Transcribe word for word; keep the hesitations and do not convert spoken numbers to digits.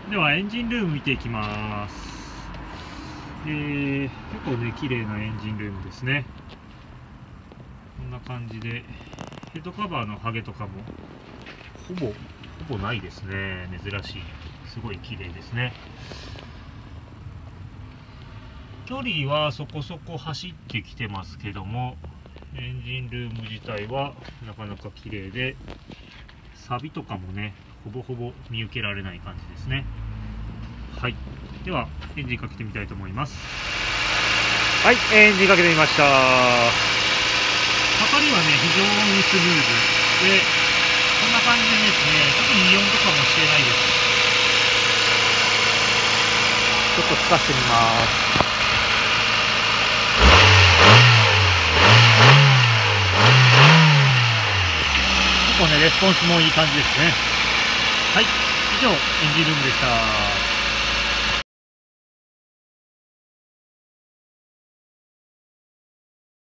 ではエンジンルーム見ていきます。えー、結構ね綺麗なエンジンルームですね。こんな感じでヘッドカバーのハゲとかもほぼほぼないですね。珍しい、すごい綺麗ですね。距離はそこそこ走ってきてますけども、エンジンルーム自体はなかなか綺麗で、錆とかもねほぼほぼ見受けられない感じですね。はい、ではエンジンかけてみたいと思います。はい、エンジンかけてみました。かかりはね非常にスムーズで、こんな感じでですね、特に異音とかもしてないです。ちょっとつかしてみます。結構ねレスポンスもいい感じですね。はい、以上エンジンルームでした。